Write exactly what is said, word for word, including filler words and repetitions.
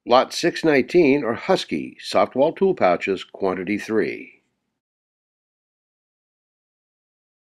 Lot six nineteen are Husky soft wall tool pouches, quantity three.